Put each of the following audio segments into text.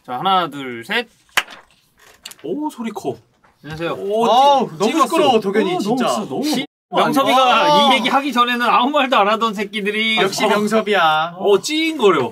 자, 하나, 둘, 셋. 오, 소리 커. 안녕하세요. 오, 너무 시끄러워, 도겸이 진짜. 너무 명섭이가 이 얘기 하기 전에는 아무 말도 안 하던 새끼들이 역시 명섭이야. 찡거려.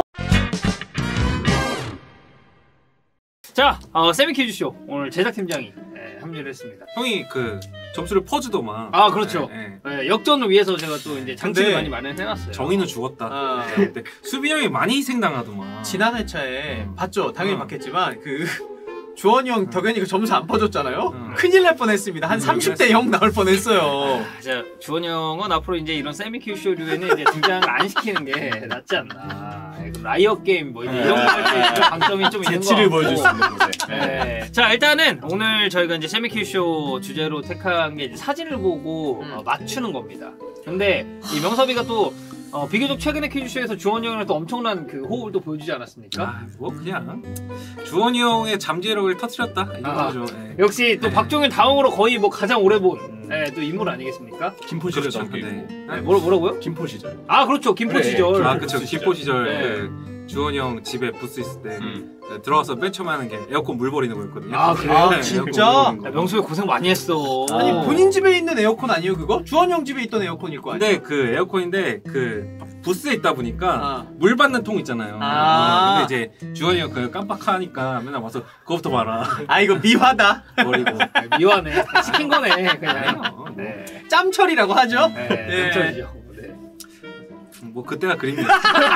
자, 세미퀴즈쇼 오늘 제작팀장이 합류를 했습니다. 형이 그 점수를 퍼주더만. 아, 그렇죠. 네. 역전을 위해서 제가 또 이제 장치를 많이 마련해놨어요. 정의는 죽었다. 근데 수빈 형이 많이 희생당하더만. 지난 회차에 봤죠? 당연히 봤겠지만 그 주원이 형 덕현이가 점수 안 퍼줬잖아요? 큰일 날 뻔했습니다. 한 30대 0 나올 뻔했어요. 자, 주원이 형은 앞으로 이제 이런 세미퀴즈쇼류에는 이제 등장을 안 시키는 게 낫지 않나. 라이엇 게임 뭐 이런 거 할 때 강점이 좀 있는 거. 재치를 보여줄 수 있는 곳에. 네. 자, 일단은 오늘 저희가 이제 세미퀴즈쇼 주제로 택한 게 이제 사진을 보고 맞추는 겁니다. 근데 이 명섭이가 또 비교적 최근의 퀴즈쇼에서 주원이 형이랑 또 엄청난 그 호흡을 또 보여주지 않았습니까? 아, 뭐 그냥 주원이 형의 잠재력을 터뜨렸다 이거죠. 역시 또 박종일 다음으로 거의 뭐 가장 오래 본 또 인물 아니겠습니까? 김포 시절 그렇죠. 네. 뭐라고요? 김포 시절. 아, 그렇죠. 김포 그래. 시절. 아, 그쵸. 김포 시절 네. 그 주원이 형 집에 부스 있을 때 들어와서 맨 처음 하는 게 에어컨 물 버리는 거였거든요. 아, 그래요? 네, 진짜? 에어컨 물 버리는 거. 명수이 고생 많이 했어. 아니 본인 집에 있는 에어컨 아니에요 그거? 주원이 형 집에 있던 에어컨일 거 아니야? 근데 그 에어컨인데 그 부스에 있다 보니까 물 받는 통 있잖아요. 근데 이제 주원이 형 그 깜빡하니까 맨날 와서 그거부터 봐라. 아 이거 미화다. 버리고. 미화네. 시킨 거네. 그냥. 네. 짬철이라고 하죠? 네. 짬철이죠. 네. 뭐 그때가 그립니다.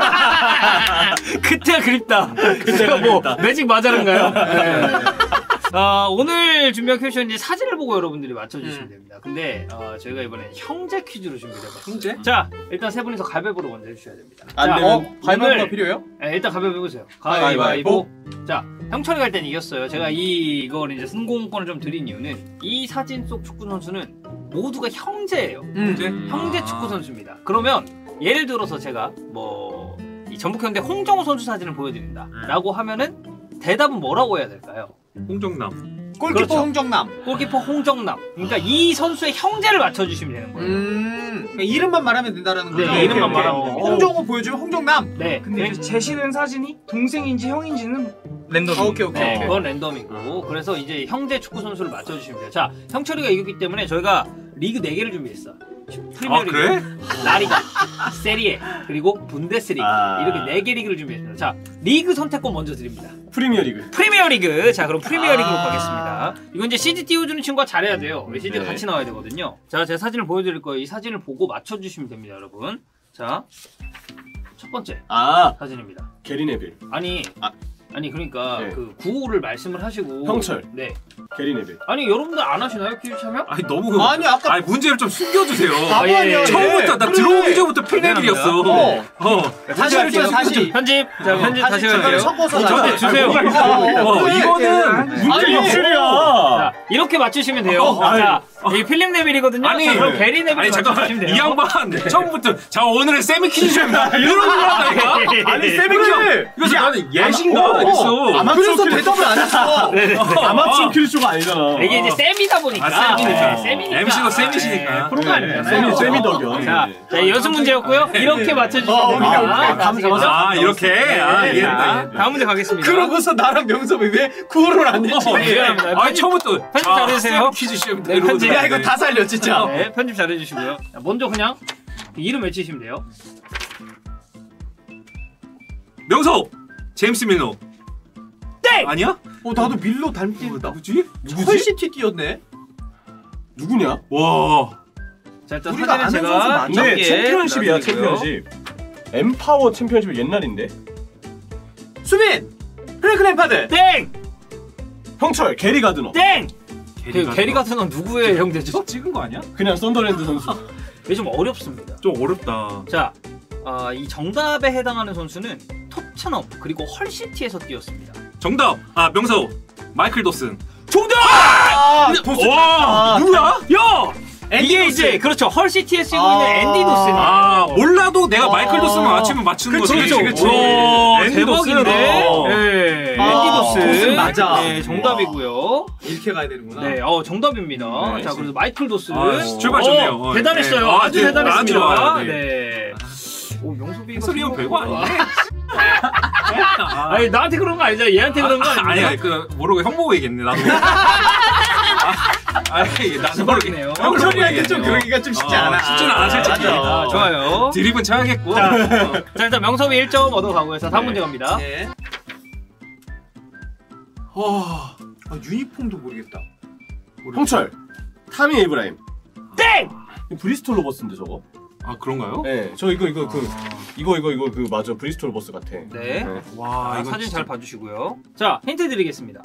그때가 그립다. 그때가 뭐 매직 마자른가요? 네. 오늘 준비한 퀴즈는 이제 사진을 보고 여러분들이 맞춰주시면 됩니다. 근데 저희가 이번에 형제 퀴즈로 준비해봤습니다. 형제? 자, 일단 세 분이서 가위바위보로 먼저 해주셔야 됩니다. 안 되면 가위바위보가 필요해요? 네, 일단 가위바위보 해보세요. 가위바위보. 자, 형철이가 일단 이겼어요. 제가 이걸 이제 승공권을 좀 드린 이유는 이 사진 속 축구 선수는 모두가 형제예요. 형제 축구 선수입니다. 그러면 예를 들어서 제가 뭐 이 전북현대 홍정호 선수 사진을 보여드린다 라고 하면은 대답은 뭐라고 해야 될까요? 홍정남. 골키퍼 그렇죠. 홍정남. 골키퍼 홍정남. 그러니까 이 선수의 형제를 맞춰주시면 되는 거예요. 그러니까 이름만 말하면 된다라는 거죠? 네, 이름만 말하면 됩니다. 홍정호 보여주면 홍정남. 네. 근데 제시된 사진이 동생인지 형인지는 랜덤. 오케이. 네, 그건 랜덤이고. 그래서 이제 형제 축구 선수를 맞춰주시면 돼요. 자, 형철이가 이겼기 때문에 저희가 리그 4개를 준비했어. 프리미어리그, 그래? 라리가, 세리에, 그리고 분데스리가 이렇게 4개 리그를 준비했습니다. 자, 리그 선택권 먼저 드립니다. 프리미어리그. 프리미어리그. 자, 그럼 프리미어리그로 가겠습니다. 이건 이제 CG 띄워주는 친구가 잘해야 돼요. 우리 CG가 같이 나와야 되거든요. 자, 제가 사진을 보여드릴 거예요. 이 사진을 보고 맞춰주시면 됩니다, 여러분. 자, 첫 번째 사진입니다. 게리 네빌. 아니 그러니까 네. 그 구호를 말씀을 하시고 형철. 네. 게리 네빌. 아니 여러분들 안 하시나요? 퀴즈 참여? 아니 너무. 아니 아까 문제를 좀 숨겨주세요. 아니야. 처음부터 나 그래. 들어오기 전부터 필네빌이었어. 다시 할게요. 다시. 편집. 자, 편집 다시 할게요. 섞어서 저한테 주세요. 이거는 문제 욕실이야. 자, 이렇게 맞추시면 돼요. 자, 이 필립 네빌이거든요. 아니, 자, 그럼 게리 네빌 아니 잠깐만 맞추시면 돼요. 이 양반 처음부터 자 오늘의 세미 퀴즈입니다. 이런 거 한다니까. 아니 세미큐. 그래서 나는 예신가 했어. 그래서 대답을 안 했어. 아마추어 퀴즈쇼가 아니잖아. 이게 이제 셈이다 보니까. 셈이니까. 셈이니까. MC도 셈이시니까. 프로가 아니잖아요. 세미덕이요. 자, 연습 문제였고요. 이렇게 맞춰주시면 됩니다. 다음 문제. 이렇게. 이해했다. 다음 문제 가겠습니다. 그러고서 나랑 명섭이 왜 구호를 안 했지? 미안합니다. 아 처음부터 편집 잘해주세요. 퀴즈 시험 네, 편집. 야 이거 다 살려 진짜. 네, 편집 잘해주시고요. 자, 먼저 그냥 이름 외치시면 돼요. 명석 제임스 밀러. 땡! 아니야? 나도 밀로 닮긴 했다. 누구지? 헐시티 뛰었네. 누구냐? 와. 자, 일단 우리가 사진은 아는 제가 선수 맞죠? 근데 챔피언십이야 놔드리고요. 챔피언십. 엠파워 챔피언십 옛날인데. 수빈! 프랭크 램파드! 땡! 형철 게리 가드너. 땡! 게리 같은 건 누구의 형제죠? 찍은 거 아니야? 그냥 썬더랜드 선수. 이게 좀 어렵습니다. 좀 어렵다. 자, 이 정답에 해당하는 선수는 토트넘 그리고 헐시티에서 뛰었습니다. 정답. 명석 마이클 도슨. 정답! 도슨! 와 누구야? 야! 이게 도슨. 이제 그렇죠. 헐시티에 쓰고 있는 앤디 도슨. 몰라도 내가 마이클 도슨만 맞추면 맞추는 거지. 그치. 앤디 도슨. 대박인데. 네. 앤디 도슨. 도슨 맞아. 네, 정답이고요. 이렇게 가야 되는구나. 네, 정답입니다. 네. 자, 그래서 마이클 도슨. 출발 좋네요. 대단했어요. 네. 아주 네. 대단했습니다. 아주 좋아요. 네. 명섭이가 소리는 별거 아니네. 아니 나한테 그런 거 아니잖아. 얘한테 그런 거 아니야? 아니야, 그 모르고 형 보고 얘기했네 나도. 아니 나도 모르겠네요. 형철이한테 좀 그러기가 좀 쉽지 않아. 쉽지는 않아 솔직히. 맞아. 좋아요. 드립은 쳐야겠고. 자 일단 명섭이 1점 얻어가고 해서 다음 문제 갑니다. 네. 유니폼도 모르겠다. 형철 타미 에이브라임. 땡! 브리스톨 로버스인데 저거? 아 그런가요? 네, 저 이거 그 맞아 브리스톨 로버스 같아. 네. 와 이거 사진 잘 봐주시고요. 자 힌트 드리겠습니다.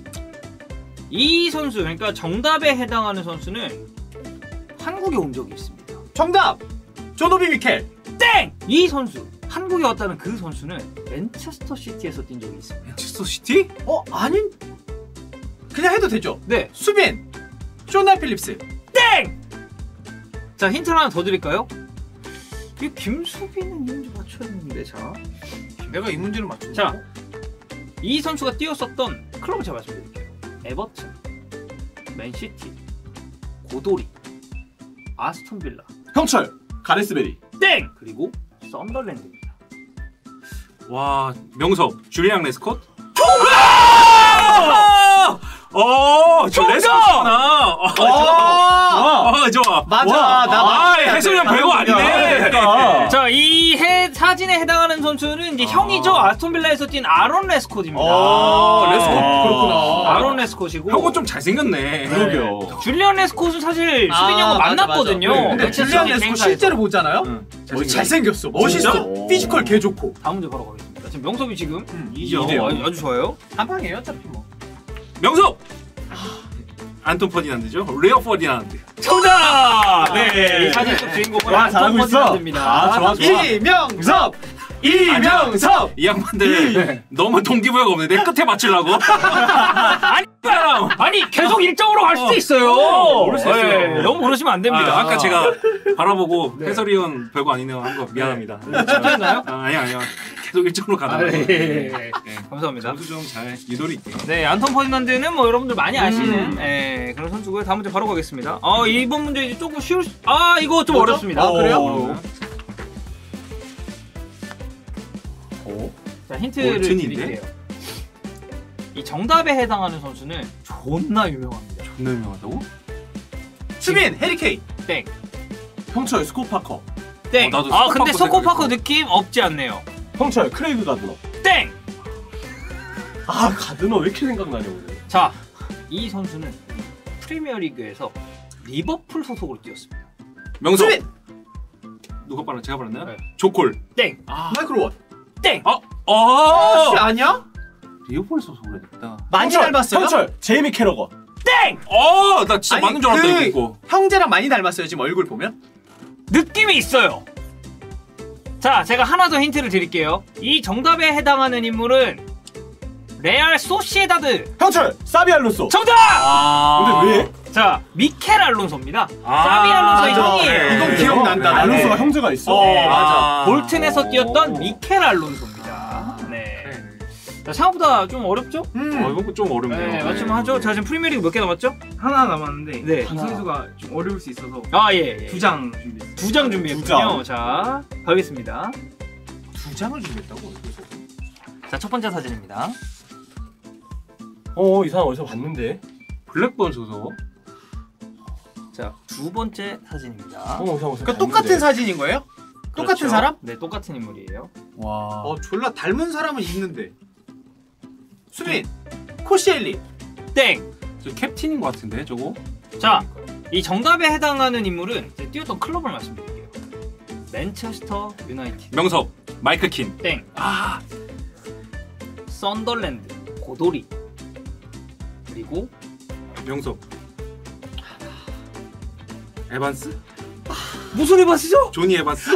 이 선수 그러니까 정답에 해당하는 선수는 한국에 온 적이 있습니다. 정답! 조노비 미켈. 땡! 이 선수 한국에 왔다는 그 선수는 맨체스터 시티에서 뛴 적이 있습니다. 맨체스터 시티? 아닌? 그냥 해도 되죠? 네. 수빈. 쇼나 필립스. 땡! 자 힌트를 하나 더 드릴까요? 이 김수빈은 이문제 맞춰야 했는데 자. 내가 이 문제를 맞췄어. 자, 이 선수가 뛰었었던 클럽을 제가 말씀드릴게요. 에버튼, 맨시티, 고도리, 아스톤 빌라. 형철 가레스베리. 땡! 그리고 썬더랜드입니다. 와 명섭 줄리앙 레스콧? 저 레스콧이구나. 좋아. 맞아. 해설형 별거 아니네. 자, 이 사진에 해당하는 선수는 이제 형이죠. 아스톤 빌라에서 뛴 아론 레스콧입니다. 레스콧 그렇구나. 아론 레스콧이고. 형은 좀 잘생겼네. 그러게요. 줄리안 레스콧은 사실 수빈이 형과 만났거든요. 맞아. 근데 줄리안 레스콧 실제로 보잖아요. 잘생겼어. 멋있어. 진짜? 피지컬 개 좋고. 다음 문제 바로 가겠습니다. 지금 명섭이 지금 2점. 아주 좋아요. 한 방이에요, 어차피 뭐. 명섭! 안톤 퍼디난드죠? 레오 퍼디난드. 정답! 네. 이 사진 속 주인공은 와, 안톤 잘하고 있어. 퍼디난드입니다. 좋아. 이명섭! 이명섭! 이 양반들 너무 동기부여가 없네. 내 끝에 맞추려고. 아니 계속 1점으로 갈 수도 있어요. 모를 수 있어요. 너무 그러시면 안 됩니다. 아까 제가 바라보고 해설위원 별거 아니네요 한 거 미안합니다. 괜찮나요? 아니야. 계속 1점으로 가다가. 감사합니다. 점수 좀 잘 유도리 있게. 네, 안톤 퍼디난드는 뭐 여러분들 많이 아시는 그런 선수고요. 다음 문제 바로 가겠습니다. 이번 문제 이제 조금 쉬울 이거 좀 어렵습니다. 그래요? 자, 힌트를 드릴게요. 이 정답에 해당하는 선수는 존나 유명합니다. 존나 유명하다고? 수빈! 해리케인! 땡. 형철 스코파커. 땡. 나도 근데 스코파커 스코파커 생각했어. 느낌 없지 않네요. 형철 크레이그 가드너. 땡. 가드너 왜 이렇게 생각나냐 오늘. 자, 이 선수는 프리미어리그에서 리버풀 소속으로 뛰었습니다. 명섭! 수빈! 누가 빨라? 제가 빨랐나요? 네. 조콜. 땡. 마이클 원. 땡. 혹시 아니야? 리오폴 소속으로 했다. 많이 닮았어요? 형철 제이미 캐러거. 땡. 나 진짜 맞는 줄 알았다 이거. 형제랑 많이 닮았어요, 지금 얼굴 보면? 느낌이 있어요. 자, 제가 하나 더 힌트를 드릴게요. 이 정답에 해당하는 인물은 레알 소시에다드. 형철 사비 알론소. 정답! 근데 왜? 자, 미켈 알론소입니다. 사비 알론소의 형이에요. 이건 기억난다. 알론소가 형제가 있어. 맞아. 볼튼에서 뛰었던 미켈 알론소입니다. 네. 자, 생각보다 좀 어렵죠? 이거 좀 어렵네요. 네, 맞추면 하죠. 자, 지금 프리미어리그 몇 개 남았죠? 하나 남았는데 네. 이 선수가 좀 어려울 수 있어서 예. 2장 준비했어요. 2장 준비했군요. 자, 가겠습니다. 2장을 준비했다고? 자, 첫 번째 사진입니다. 이 사람 어디서 봤는데? 블랙번 소속. 자, 두 번째 사진입니다. 그러니까 똑같은 사진인 거예요? 똑같은 그렇죠. 사람? 네, 똑같은 인물이에요. 와. 졸라 닮은 사람은 있는데. 수빈! 코시엘리! 땡! 저 캡틴인 것 같은데 저거? 자, 이 정답에 해당하는 인물은 이제 뛰었던 클럽을 말씀드릴게요. 맨체스터 유나이티드. 명섭 마이클 킨. 땡. 썬더랜드. 고도리. 그리고 명섭 에반스? 무슨 에반스죠? 조니 에반스?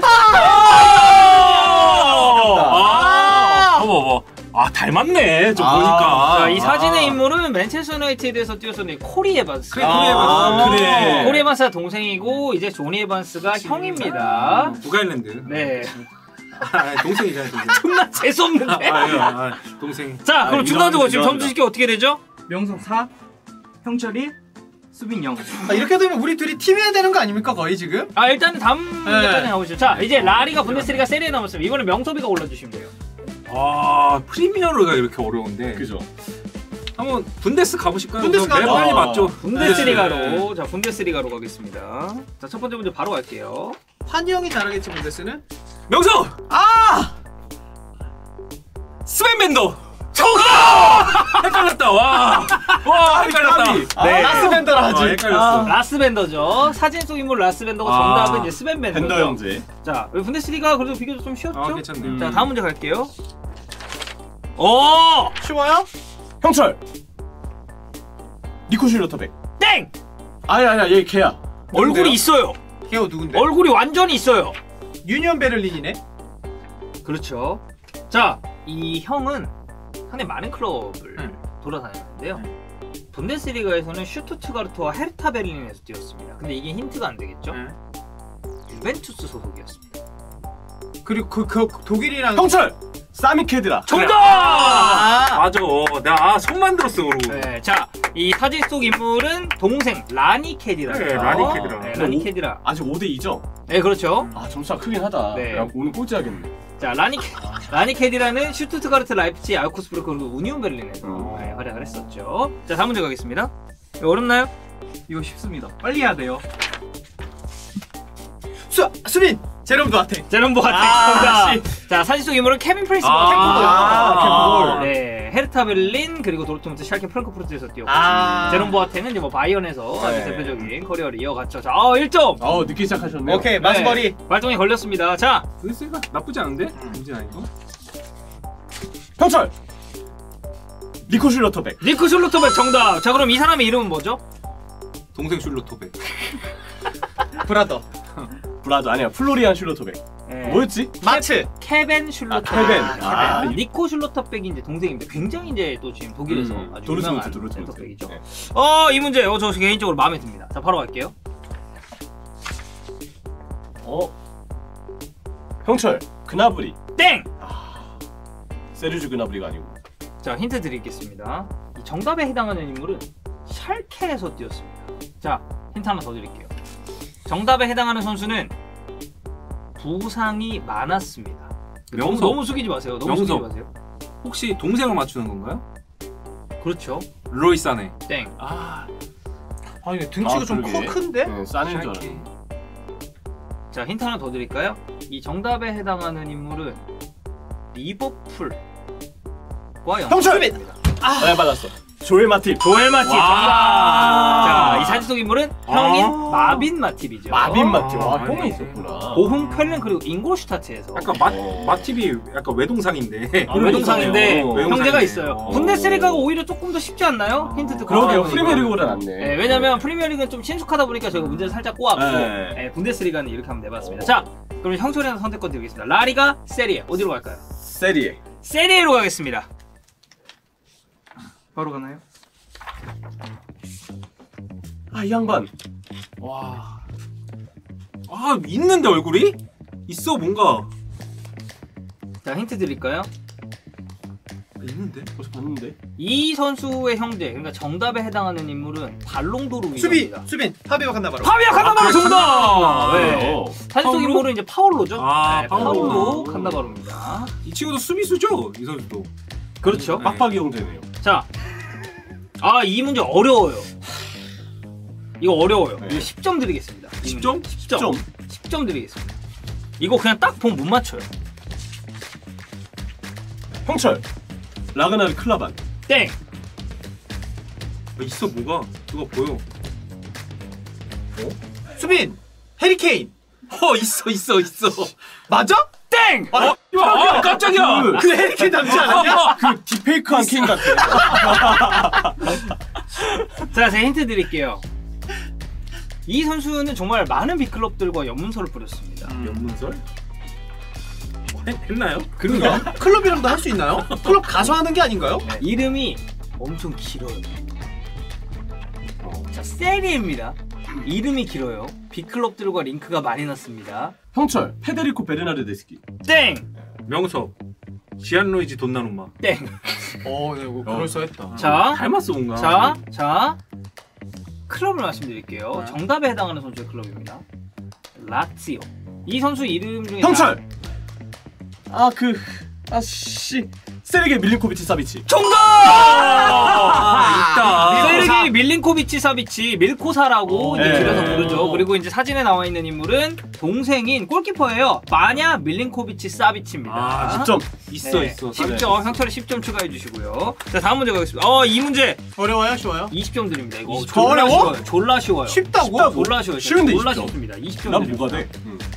닮았네. 좀 보니까. 자, 이 사진의 인물은 맨체스터 유나이티드에서 뛰었었는 코리 에반스. 코리 에반스. 그래. 코리 에반스가 동생이고 이제 조니 에반스가 형입니다. 북아일랜드. 네. 동생이잖아요. 동생. 존나 재수없는데. 동생. 자, 그럼 중간적으로 지금 점수 식이 어떻게 되죠? 명섭 4, 형철 1, 수빈 0. 이렇게 되면 우리 둘이 팀해야 되는 거 아닙니까, 거의 지금? 일단은 다음 문제까지 가보시죠. 자, 이제 라리가 분데스리가 세리에 남았습니다. 이번에 명섭이가 올라주시면 돼요. 아 프리미어르가 이렇게 어려운데. 그죠. 한번 분데스 가보실까요? 분데스가 맨 빨리 맞죠. 분데스리가로 자 분데스리가로 가겠습니다. 자 첫 번째 문제 바로 갈게요. 환영이 다르겠지 분데스는? 명성. 스ven 벤더. 정답! 헷갈렸다. 와 헷갈렸다. 네. 라스벤더라 하지. 헷갈렸어. 라스벤더죠. 사진 속 인물 라스벤더가 정답은 이제 스ven 벤더죠. 벤더 형제. 자 분데스리가 그래도 비교적 좀 쉬웠죠? 괜찮네요. 자 다음 문제 갈게요. 쉬워요? 형철. 니코 슐러터백. 땡! 아니야 얘 걔야. 얼굴이 있어요. 걔가 누군데? 얼굴이 완전히 있어요. 유니언 베를린이네? 그렇죠. 자, 이 형은 상당히 많은 클럽을 돌아다녔는데요. 분데스리가에서는 슈투트가르트와 헤르타 베를린에서 뛰었습니다. 근데 이게 힌트가 안 되겠죠? 유벤투스 소속이었습니다. 그리고 그 독일이랑 형철. 사미 케드라. 정답! 맞아. 내가 손만 들었어 그러고. 네, 자, 이 사진 속 인물은 동생 라니 케디라. 네, 라니 케디라. 네, 라니 케디라. 아직 5대2죠? 네, 그렇죠. 아 점수가 크긴 하다. 네. 야, 오늘 꼴찌하겠네. 자, 라니 케디라는 슈투트가르트, 라이프치히, 아우크스부르크 그리고 우니온 베를린에서 활약을 했었죠. 자, 다음 문제 가겠습니다. 이거 어렵나요? 이거 쉽습니다. 빨리 해야 돼요. 수빈! 제롬 두아테. 제롬 보아텍 정답. 자, 사진 속 인물은 케빈 프레이스입니다. 네, 헤르타 베를린 그리고 도르트문트, 샬케 프랑크푸르트에서 뛰었고 제롬 보아텍은 이제 뭐 바이언에서 아주 대표적인 커리어를 이어갔죠. 자, 1점. 늦게 시작하셨네요. 오케이 마스머리. 발동이 걸렸습니다. 자, 분데스가 나쁘지 않은데? 문제 아니고? 형철. 니코 슐러터백. 니코 슐루터백 정답. 자, 그럼 이 사람의 이름은 뭐죠? 동생 슐로토베. 브라더. 브라더 아니야 플로리안 슐러터백. 네. 뭐였지? 마츠. 케벤 슐루터백. 케벤. 니코 슐루터백이 이제 동생인데 굉장히 이제 또 지금 독일에서 아주 도르트문트, 유명한 도르트문트. 센터백이죠. 네. 이 문제 저 개인적으로 마음에 듭니다. 자, 바로 갈게요. 형철. 그나브리. 땡! 세르주 그나브리가 아니고. 자, 힌트 드리겠습니다. 이 정답에 해당하는 인물은 샬케에서 뛰었습니다. 자, 힌트 하나 더 드릴게요. 정답에 해당하는 선수는 부상이 많았습니다. 명성. 너무 숙이지 마세요. 너무 숙이지 명성. 마세요. 혹시 동생을 맞추는 건가요? 그렇죠. 로이 사네. 땡. 아니 등치가 좀 그러게. 큰데? 네, 싸는 줄 알았네. 자, 힌트 하나 더 드릴까요? 이 정답에 해당하는 인물은 리버풀과 형철! 연결됩니다. 네 맞았어. 조엘 마팁. 조엘 마팁 정답. 와. 자, 이 사진 속 인물은 형인 마빈 마팁이죠. 마빈 마팁. 와 네. 형이 있었구나. 보훔 쾰른 그리고 잉골슈타트에서 약간 마팁이 약간 외동상인데. 외동상인데 외동상이네. 형제가 있어요. 분데스리가가 오히려 조금 더 쉽지 않나요? 힌트 듣고 그러게요. 보니까. 프리미어리그보다 낫네. 네, 왜냐면 프리미어리그는 좀 친숙하다 보니까 저희가 문제를 살짝 꼬았고 네. 분데스리가는 이렇게 한번 내봤습니다. 자, 그럼 형철이한테 선택권 드리겠습니다. 라리가, 세리에 어디로 갈까요? 세리에. 세리에로 가겠습니다. 바로 가나요? 이 양반. 와. 있는데 얼굴이? 있어 뭔가. 자, 힌트 드릴까요? 있는데? 벌써 봤는데. 이 선수의 형제, 그러니까 정답에 해당하는 인물은 발롱도르 위원입니다. 수빈. 파비오 칸나바로. 파비오 칸나바로 정답! 칸나바로. 네. 사진 속 파울로? 인물은 이제 파올로죠? 네, 파울로. 파올로 칸나바로입니다. 이 친구도 수비수죠? 이 선수도. 그렇죠. 네. 빡빡이 형제네요. 자, 이 문제 어려워요. 이거 어려워요. 네. 이거 10점 드리겠습니다. 10점? 10점. 10점 드리겠습니다. 이거 그냥 딱 보면 못 맞춰요. 형철. 라그나르 클라반. 땡! 있어 뭐가? 누가 보여? 수빈. 해리케인. 있어. 맞아? 땡! 깜짝이야. 그 해리케인 닮지 않았냐? 그 딥페이크한 킹 같아. 자, 제가 힌트 드릴게요. 이 선수는 정말 많은 빅클럽들과 연문서를 뿌렸습니다. 연문설? 했나요? 그런가? 클럽이랑도 할 수 있나요? 클럽 가서 하는 게 아닌가요? 네, 이름이 엄청 길어요. 자, 세리입니다. 이름이 길어요. 빅클럽들과 링크가 많이 났습니다. 형철. 페데리코 베르나르데스키. 땡! 명석. 지안로이지 돈나룸마. 땡! 네, 뭐 그럴싸했다. 자, 닮았어 뭔가. 자, 클럽을 말씀드릴게요. 정답에 해당하는 선수의 클럽입니다. 라치오. 이 선수 이름 중에 형철. 아씨. 세르게이 밀린코비치 사비치. 정답! 있다. 세르게이 밀린코비치 사비치 밀코사라고 이제 네. 줄여서 부르죠. 그리고 이제 사진에 나와 있는 인물은 동생인 골키퍼예요. 마냐 밀린코비치 사비치입니다. 아, 10점. 있어 네. 있어. 10점. 형철이 10점 추가해 주시고요. 자, 다음 문제 가겠습니다. 이 문제 어려워요? 쉬워요? 20점 드립니다. 이거 더 어려워? 쉬워요. 졸라 쉬워요. 쉽다고? 졸라 쉬워요. 쉬운데 졸라 20점. 쉽습니다. 20점 난 드립니다. 뭐가 돼?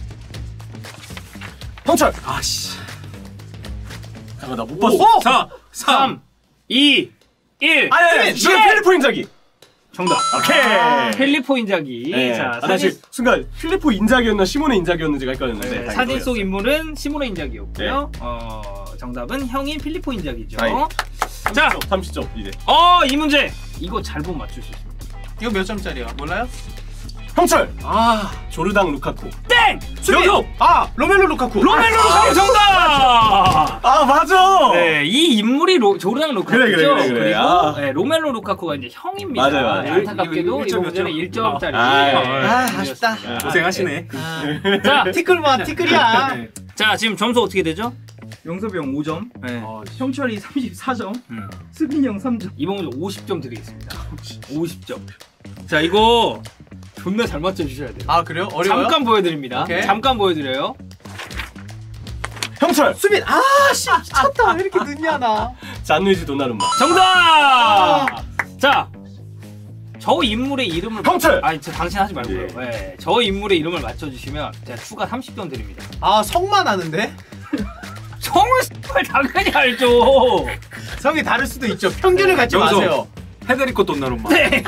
형철. 아씨. 잠깐 나 못 봤어. 4, 3, 2, 1. 아니 지금 필리포 인자기. 정답. 오케이. 필리포 인자기. 네. 자, 사실 순간 필리포 인자기였나 시모네 인자기였는지가 헷갈렸는데. 네, 사진 속 인물은 시모네 인자기였고요. 네. 정답은 형인 필리포 인자기죠. 아이. 자, 30점 이제. 이 문제. 이거 잘 보면 맞출 수 있습니다. 이거 몇 점짜리야? 몰라요? 형철. 조르당 루카쿠. 땡! 명섭. 로멜로 루카쿠. 로멜로 루카쿠 정답! 맞아. 네, 이 인물이 조르당 루카쿠죠. 그래. 그리고 네, 로멜로 루카쿠가 이제 형입니다. 맞아요. 네, 안타깝게도 이거 이번 문제는 1점짜리. 아쉽다. 고생하시네. 자, 티끌이야. 자, 지금 점수 어떻게 되죠? 영섭이 형 5점, 네. 형철이 34점, 수빈이 형 3점. 이번 문제 50점 드리겠습니다. 50점. 자, 이거 존나 잘 맞춰주셔야 돼요. 그래요? 어려워요? 잠깐 보여드립니다. 오케이. 잠깐 보여드려요. 형철. 수빈! 씨, 미쳤다. 왜 이렇게 늦냐, 나. 잔누이지 도나룸마. 정답! 자, 저 인물의 이름을 형철! 저 당신 하지 말고요. 네, 저 인물의 이름을 맞춰주시면 제가 추가 30점 드립니다. 성만 아는데? 성을 당연히 알죠. 성이 다를 수도 있죠. 편견을 갖지 여기서. 마세요. 페데리코 돈나룸마. 네.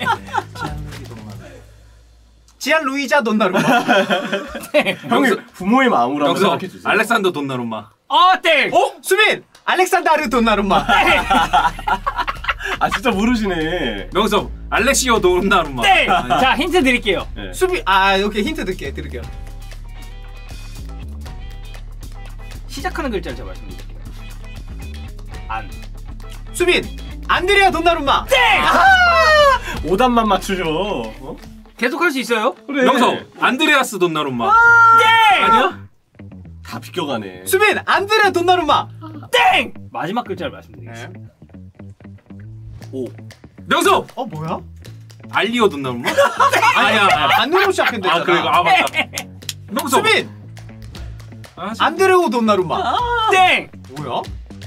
지안 루이자 돈나루마. 형이 부모의 마음으로 한번 명섭. 생각해 주세요. 알렉산더 돈나룸마. 땡! 수빈! 알렉산다르 돈나루마. 진짜 모르시네. 명섭. 알렉시오 돈나룸마. 땡! 자, 힌트 드릴게요. 네. 수빈! 오케이. 힌트 들을게요. 시작하는 글자를 제가 말씀드릴게요. 수빈! 안드레아 돈나루마. 땡! 5단만 맞추죠. 계속 할 수 있어요? 그래. 명섭. 안드레아스 돈나룸마. 땡! 아니야? 다 비껴가네. 수빈! 안드레아 돈나루마. 땡! 마지막 글자를 말씀드리겠습니다. 명섭. 뭐야? 알리오 돈나룸마? 아니야. 안으로 시작했는데. 그래. 맞다. 명섭. 수빈! 안드레오 돈나루마. 땡! 뭐야?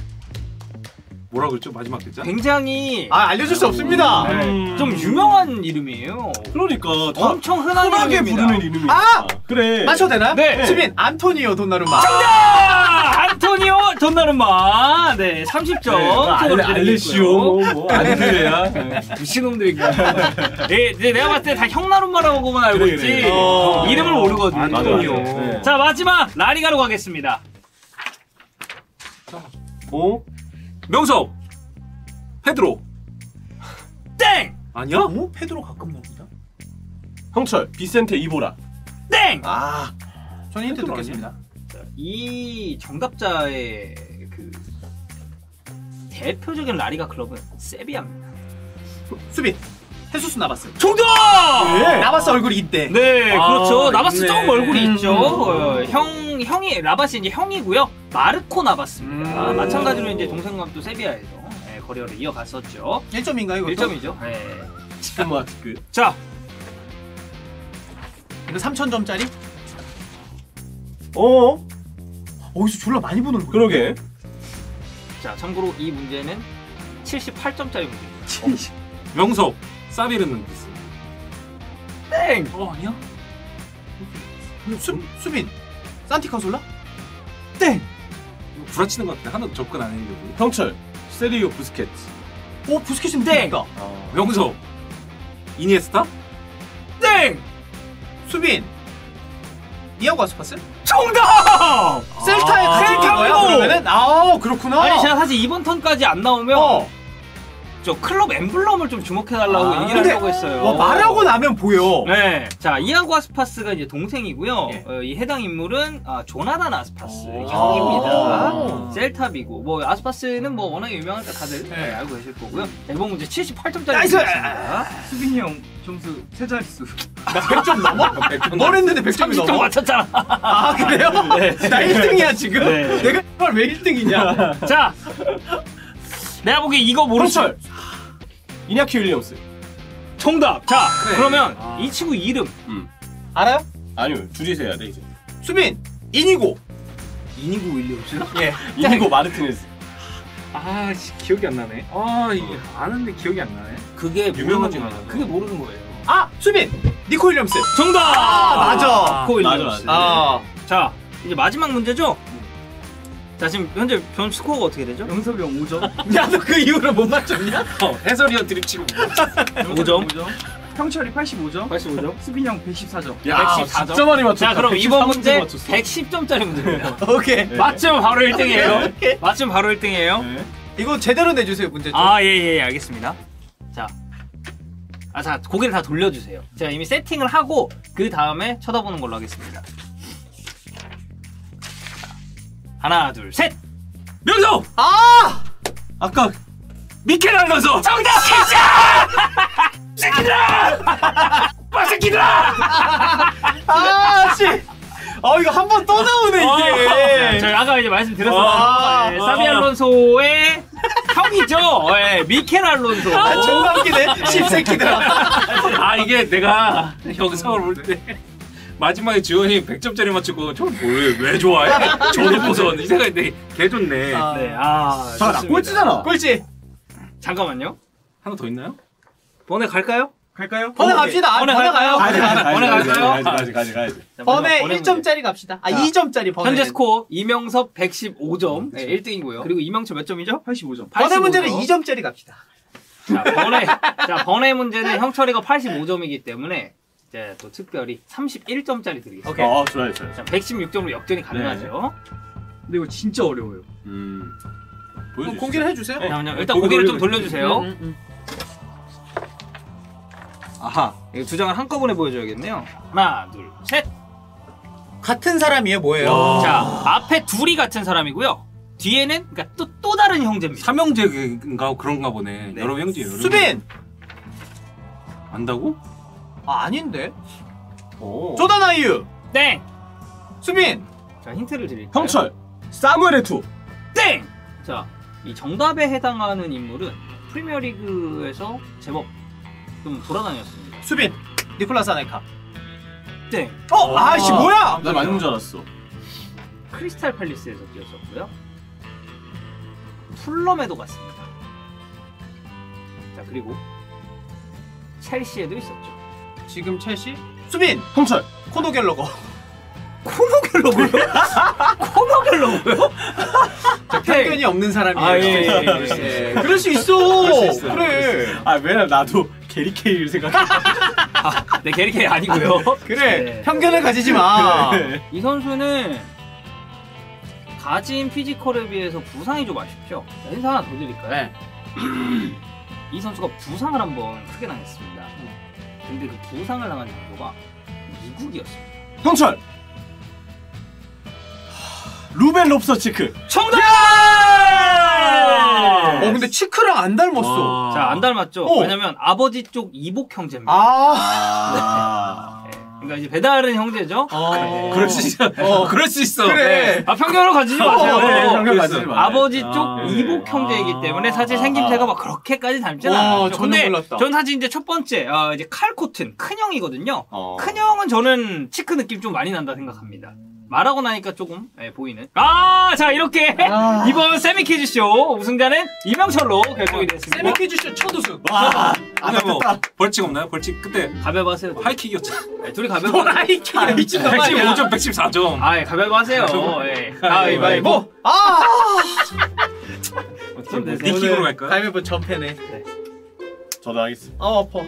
뭐라 그랬죠? 마지막 글자? 굉장히 알려줄 수 없습니다. 좀 유명한 이름이에요. 그러니까 엄청 흔한 흔하게 이름입니다. 부르는 이름이야. 그래. 맞춰도 되나요? 네. 수빈! 안토니오 돈나루마. 안토니오 돈나룸마. 네, 30점. 알레시오 뭐 안드레야. 미친놈들이구나. 네, 내가 봤을 때 다 형나룸마라고만 알고 그래, 있지. 그래. 이름을 모르거든요. 안토니오. 네. 자, 마지막 라리가로 가겠습니다. 명섭. 페드로. 땡! 아니야? 페드로 가끔 나옵니다. 형철 비센테 이보라. 땡! 저는 힌트 페드로 듣겠습니다. 자, 이 정답자의 그 대표적인 라리가 클럽은 세비야입니다. 수빈! 헤수스 나바스. 정답! 나바스 얼굴이 있대. 네, 그렇죠. 나바스 있네. 조금 얼굴이 있죠. 형이 라바스 이제 형이고요. 마르코 나바스입니다. 마찬가지로 이제 동생과 또 세비야에서 거래를 이어갔었죠. 1점인가요, 이거? 1점이죠. 네. 스마트크. 자, 이거 3,000점짜리? 어디서 졸라 많이 보는 거야? 그러게. 자, 참고로 이 문제는 78점짜리 문제입니다. 명섭. 사비르는 디스. 땡! 아니야? 수빈! 산티카솔라? 땡! 구라치는 것 같아. 하나도 접근 안 했는데. 형철 세리오 부스케츠. 부스켓은 땡! 누굽니까? 명섭. 이니에스타? 땡! 수빈! 이아고 아스파스? 정답! 셀타에 같이 뛴 거야, 셀타고! 그러면은? 그렇구나. 아니, 제가 사실 이번 턴까지 안 나오면 저 클럽 엠블럼을 좀 주목해달라고 얘기를 하려고 했어요. 말하고 나면 보여. 네. 자, 이아고 아스파스가 이제 동생이고요. 예. 이 해당 인물은 조나단 아스파스 형입니다. 셀탑이고, 뭐 아스파스는 뭐 워낙에 유명하니까 다들 알고 계실 거고요. 자, 이번 문제 78점짜리 나이스! 문제였습니다. 수빈이 형 점수 세 자릿수. 나 100점 넘어? 뭘 했는데 100점이 30점 넘어? 맞췄잖아. 아 그래요? 네. 나 1등이야 지금? 네. 내가 이걸 왜 1등이냐? 자, 내가 보기에 이거 모르죠. 홍철. 이냐키 윌리엄스. 정답. 자, 그래. 그러면 이 친구 이름. 알아요? 아니요, 둘이서 해야 돼 이제. 수빈 이니고. 이니고 윌리엄스? 예. 이니고 마르티네스. 아, 기억이 안 나네. 아, 이게 아는데 기억이 안 나네. 그게 유명하진 모르는 거예요. 않아요. 그게 모르는 거예요. 아 수빈 니코 윌리엄스. 정답. 맞아. 코 맞아, 윌리엄스. 맞아. 아 자, 이제 마지막 문제죠? 자, 지금 현재 변 스코어가 어떻게 되죠? 영섭이 형 5점. 야 너 그 이후로 못 맞췄냐? 해설위원 드립치고. 5점. 형철이 85점. 85점. 수빈이 형 114점. 야, 114점. 진짜 많이 맞췄다. 자, 그럼 이번 문제 113점 맞췄어. 110점짜리 문제입니다. 오케이. 맞추면 바로 1등이에요. 맞추면 바로 1등이에요. 네. 이거 제대로 내주세요 문제 좀. 아, 예, 알겠습니다. 자. 자, 고개를 다 돌려주세요. 제가 이미 세팅을 하고, 그 다음에 쳐다보는 걸로 하겠습니다. 하나, 둘, 셋! 명성! 아! 아까 미켈 알론소! 정답! 빠새끼들아! 아 씨. 이거 한 번 또 나오네 이게. 저희 아까 이제 말씀드렸어요. 아, 예, 사비 알론소의 형이죠. 예, 미켈 알론소. 아 존나 웃기네. 씹새끼들아. 아, 이게 내가 영상을 볼 때 마지막에 지원이 100점짜리 맞추고 저걸 왜 좋아해? 저놓고서 이 생각인데 개 좋네. 네, 잠깐 나 꼴찌잖아. 꼴찌. 잠깐만요. 하나 더 있나요? 번에 갈까요? 갈까요? 번에 갑시다. 번에 가요. 가야지, 번에 갈까요? 가야지. 자, 번에 번에 1점짜리 갑시다. 아 자, 2점짜리 번에. 현재 스코어 이명섭 115점, 네, 1등이고요. 그리고 이명철 몇 점이죠? 85점. 번의 문제는 85점. 2점짜리 갑시다. 자, 번의 문제는 형철이가 85점이기 때문에 이제 또 특별히 31점짜리 드리겠습니다. 오케이. 좋아요. 자, 116점으로 역전이 가능하죠. 근데 이거 진짜 어려워요. 그럼 보여주시죠. 공개를 해주세요. 잠깐만요. 일단 고개 고개를 좀 돌려주세요. 돌려주세요. 아하, 이거 두 장을 한꺼번에 보여줘야겠네요. 하나, 둘, 셋. 같은 사람이에요, 뭐예요? 와. 자, 앞에 둘이 같은 사람이고요. 뒤에는 그러니까 또 다른 형제입니다. 삼형제인가 그런가 보네. 네. 여러 형제. 수빈. 안다고? 아 아닌데. 오. 조단 아이유. 땡. 수빈. 자, 힌트를 드릴게요. 형철. 사무엘의 투. 땡. 자, 이 정답에 해당하는 인물은 프리미어리그에서 제법 좀 돌아다녔습니다. 수빈. 니콜라스 아넬카. 땡. 아이씨 뭐야? 나 맞는 줄 알았어. 크리스탈 팰리스에서 뛰었었고요. 풀럼에도 갔습니다. 자, 그리고 첼시에도 있었죠. 지금 첼시. 수빈. 형철. 코노 갤러거. 코너 갤러고요? 코너 갤러고요? 편견이 없는 사람이에요. 아, 예. 그럴 수 있어. 그럴 수 있어. 그래. 왜냐면 나도 게리 케일 생각해. 네, 게리케이 아니고요. 그래. 네. 편견을 가지지 마. 이 선수는 가진 피지컬에 비해서 부상이 좀 아쉽죠. 자, 힌트 하나 더 드릴까요? 네. 이 선수가 부상을 한번 크게 당했습니다. 근데 그 부상을 당한 장소가 미국이었습니다. 형철. 루벤 롭서치크. 정답! 근데 치크랑 안 닮았어. 자, 안 닮았죠? 왜냐면 아버지 쪽 이복 형제입니다. 네. 그러니까 이제 배다른 형제죠? 네. 그럴 수 있어. 그럴 수 있어. 그래. 아, 편견을 가지지 마세요. 편견 가지지 마. 아버지 쪽 네. 이복 형제이기 때문에 사실 생김새가 막 그렇게까지 닮지는 않았죠. 전혀 근데 몰랐다. 전 사실 이제 첫 번째 이제 칼 코튼 큰 형이거든요. 어. 큰 형은 저는 치크 느낌 좀 많이 난다 생각합니다. 말하고 나니까 조금 보이는. 자, 이렇게 이번 세미 퀴즈쇼 우승자는 이명철로 결정이 됐습니다. 세미 퀴즈쇼 첫 우승. 근데 뭐 벌칙 없나요? 벌칙 그때 가위바위보 하세요. 하이킥이었잖아. 둘이 가위바위보 하세요. 하이킥이야 미친놈 아니야. 115점, 114점. 가위바위보 하세요. 가위바위보. 어떻게 니킥으로 갈까요? 가위바위보 전패네. 저도 하겠습니다. 아파.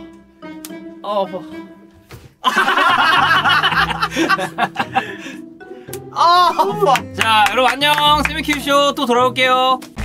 자, 여러분 안녕. 세미 퀴즈쇼 또 돌아올게요.